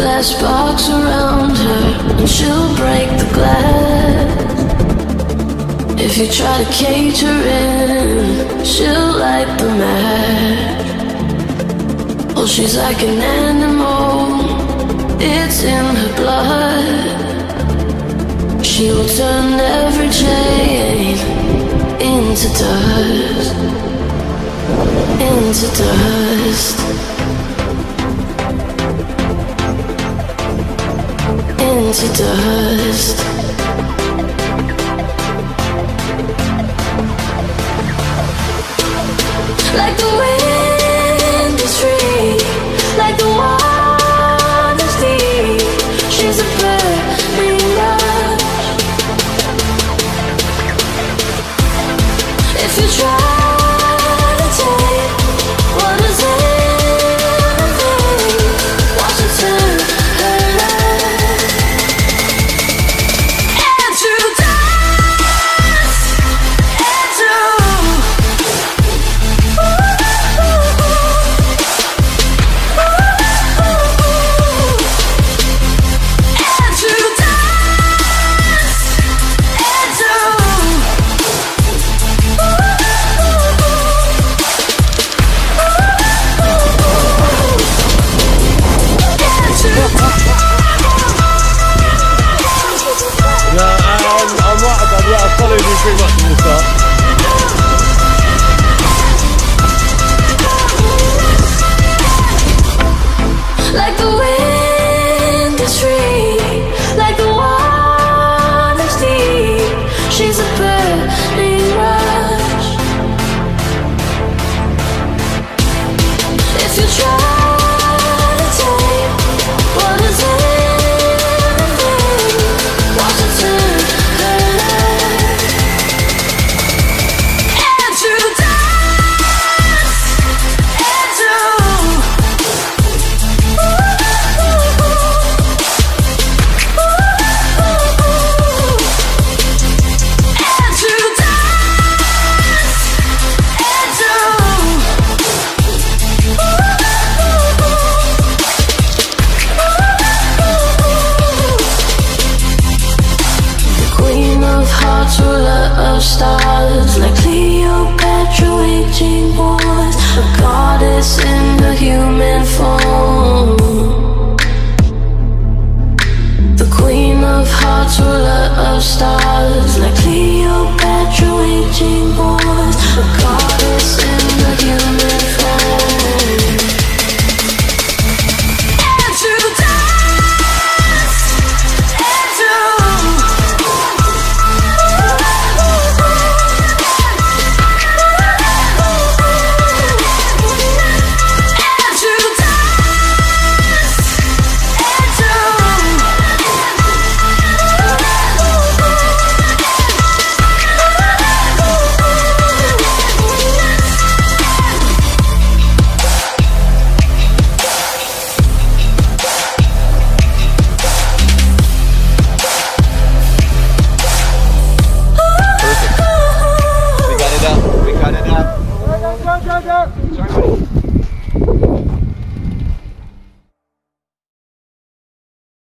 glass box around her, and she'll break the glass. If you try to cage her in, she'll light the match. Oh, she's like an animal, it's in her blood. She will turn every chain into dust, into dust, into dust. Like the wind is free, like the water's deep. She's a burning rush. If you try to take what is anything, watch it turn her life into dust, into followed you pretty much from the start. like the wind is free, like the water's deep. She's a burning rush. If you try to take what is anything, watch it turn her life into dust, into ruler of stars, like Cleopatra waging wars, a goddess in the human form. The queen of hearts, ruler of stars, like Cleopatra